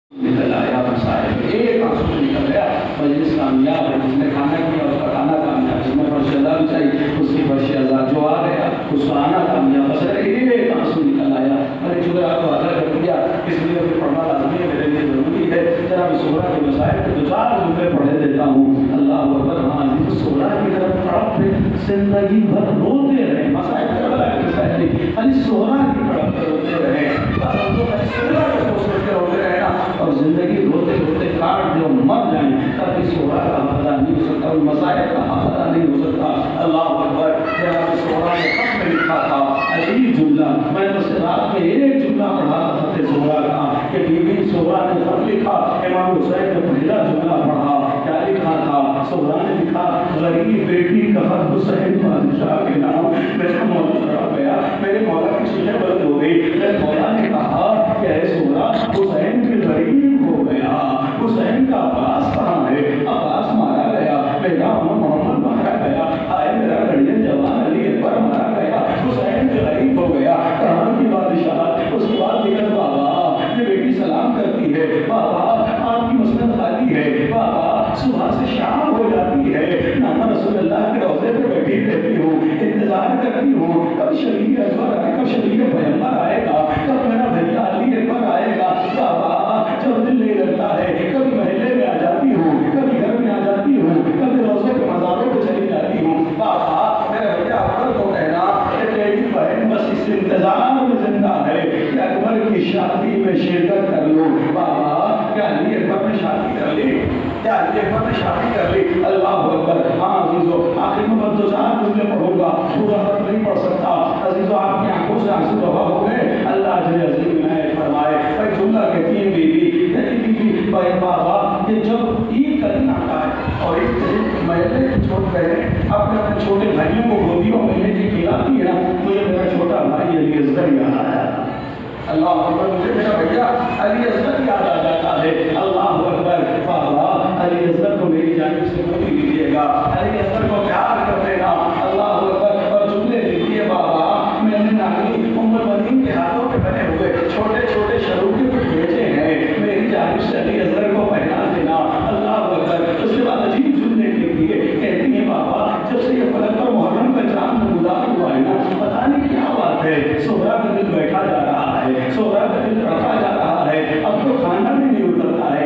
نکل آیا مسائل ایک آنسو سے نکل گیا مجلس کامیاب ہے جس نے کھانا کیا اس کا کھانا کامیاب جس نے فرش عذاب چاہیے اس کی فرش عذاب جو آ گیا اس کا آنا کامیاب بس ایک آنسو نکل آیا میں نے چونکہ آپ کو آدھا کر دیا اس لیے پھر پڑھنا لازمی ہے میرے لیے ضروری ہے جناب سہرا کے مسائل کے دو چار جملے پڑھے دیتا ہوں اللہ اکبر ہاں سہرا کی طرف طرف پہ زندگی بھر روتے رہے مسائل کربلا کے مسائل نہیں علی سہرا کی طرف پہ روتے رہے سہرا کو سوچ کے روتے رہے اور زندگی روتے روتے کاٹ دے اور مر جائیں تب اس سہرا کا پتہ نہیں ہو سکتا اور مسائل کا پتہ نہیں ہو سکتا اللہ اکبر جناب سہرا نے خط میں لکھا تھا عجیب جملہ میں تو رات میں ایک جملہ پڑھا تھا سہرا کا کہ بی بی سہرا نے خط لکھا امام حسین نے پہلا جملہ پڑھا کیا لکھا تھا سہرا نے لکھا غریب بیٹی کا خط حسین بادشاہ کے نام میرا مولا پڑا گیا میرے مولا کی چیزیں بند ہو گئی میرے مولا نے کہا کہ اے سہرا حسین کے غریب ہو گیا حسین کا عباس کہاں ہے عباس مارا گیا میرا محمد مارا گیا آئے میرا گڑھیا جوان علی اکبر مارا گیا حسین کے غریب ہو گیا کہاں کی بادشاہ اس کے بعد دیکھا بابا یہ بیٹی سلام کرتی ہے بابا آپ کی مسند خالی ہے بابا صبح سے شام ہو جاتی ہے نانا رسول اللہ کے روضے پہ بیٹھی رہتی ہوں انتظار کرتی ہوں کب شریف اکبر آئے کب شریف پیغمبر آئے گا کب میرا بھیا علی اکبر آئے گا بابا جب دل نہیں لگتا ہے کبھی محلے میں آ جاتی ہوں کبھی گھر میں آ جاتی ہوں کبھی روزے کے مزاروں پہ چلی جاتی ہوں بابا میرے بھیا اکبر کو کہنا کہ تیری بہن بس اس انتظار میں زندہ ہے کہ اکبر کی شادی میں شرکت کر لو بابا کیا علی اکبر نے شادی کر لی کیا علی اکبر نے شادی کر لی اللہ اکبر ہاں عزیزو آخر میں دو چار جملے پڑھوں گا پورا خط نہیں پڑھ سکتا عزیزو آپ کی آنکھوں سے آنسو روا ہو گئے اللہ جل عظیم میں فرمائے ایک جملہ کہتی ہے بیوی کہتی بیوی بھائی بابا یہ جب عید کا دن آتا ہے اور عید کے دن محلے کی چھوٹ بہنیں اپنے چھوٹے بھائیوں کو گودیوں میں لے کے کھلاتی ہے نا مجھے میرا چھوٹا بھائی علی اصغر یاد آیا اللہ اکبر مجھے میرا بھیا علی اصغر یاد آ جاتا ہے اللہ اکبر بابا علی اصغر کو میری جانب سے گودی دیجیے گا علی اصغر کو پیار کر دینا اللہ اکبر اور جملے دیجیے بابا میں نے نانی ام المؤمنین کے ہاتھوں پہ بنے ہوئے چھوٹے چھوٹے شروع کے بھیجے ہیں میری جانب سے علی اصغر کو پہنا دینا اللہ اکبر اس کے بعد عجیب جملے کے لیے کہتی ہیں بابا جب سے یہ فلک پر محرم کا چاند نمودار ہوا ہے نا پتہ نہیں کیا بات ہے سہرا کا دل بیٹھا جا رہا ہے سہرا کا دل رکھا جا رہا ہے اب تو کھانا بھی نہیں اترتا ہے